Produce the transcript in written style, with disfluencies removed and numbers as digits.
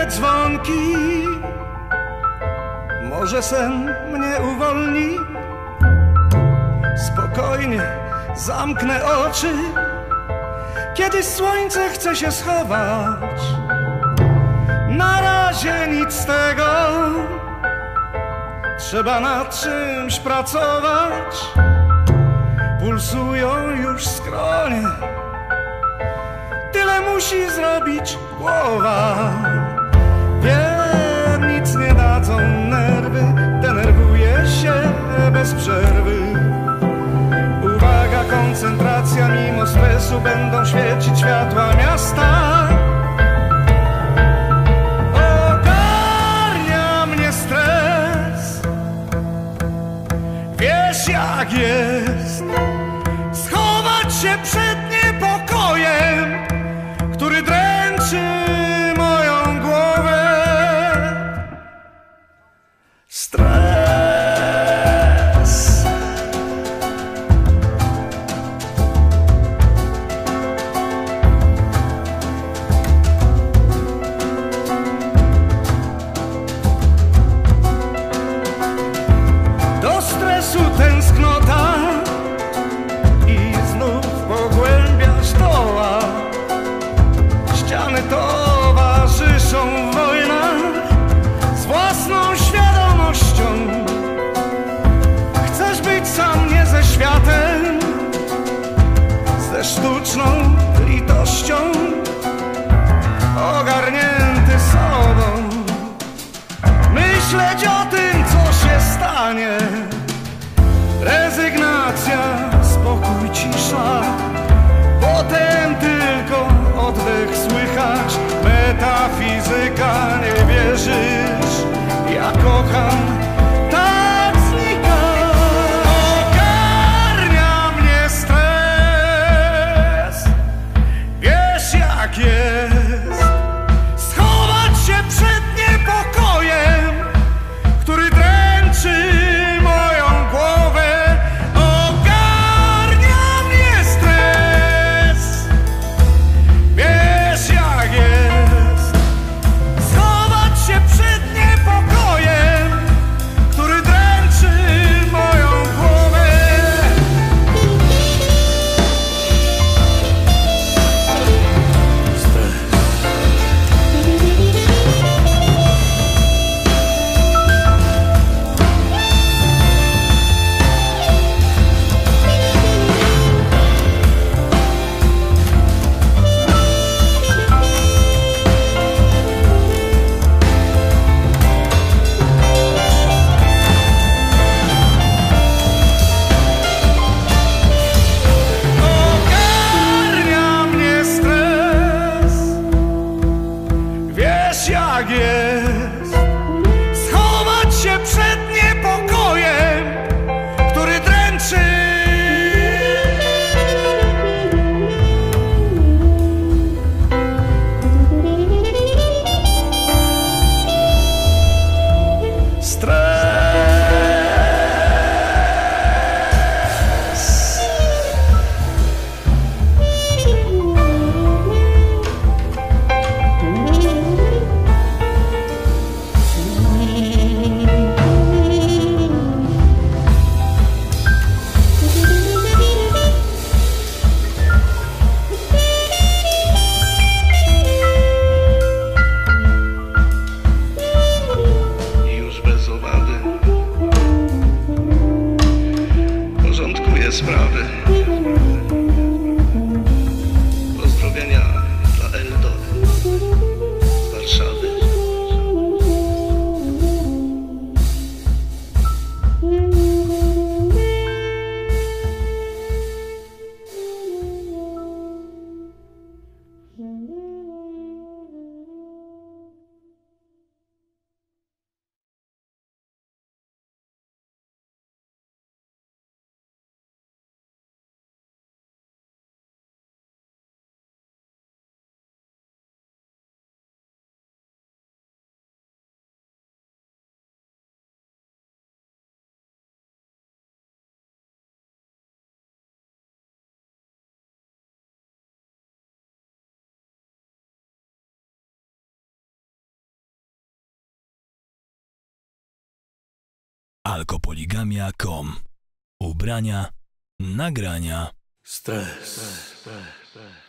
dzwonki. Może sen mnie uwolni. Spokojnie zamknę oczy, kiedy słońce chce się schować. Na razie nic z tego, trzeba nad czymś pracować. Pulsują już skronie, tyle musi zrobić głowa. Wiem, nic nie dadzą nerwy, denerwuję się bez przerwy. Uwaga, koncentracja, mimo stresu będą świecić światła miasta. Ogarnia mnie stres, wiesz jak jest. Schować się przed niepokojem, który dręczy moją głowę. Stres. Do stresu tęsknota i znów pogłębia sztoła. Ściany towarzyszą w wojnach z własną świadomością. Chcesz być sam, nie ze światem, ze sztuczną litością, ogarnięty sobą. Myśleć o tym, co się stanie. Rezygnacja, spokój, cisza. Potem tylko oddech słychać. Metafizyka, nie wierzysz? Ja kocham, tak znika. Ogarnia mnie stres, wiesz jak jest. Schować się przed niepokojem, który dręczy moją głowę. Ogarnia mnie stres, wiesz jak jest. Schować się przed niepokojem, który dręczy moją głowę. Ogarnia mnie stres, wiesz jak jest. Schować się przed niepokojem, który dręczy. Stres. Alkopoligamia.com. Ubrania, nagrania. Stres.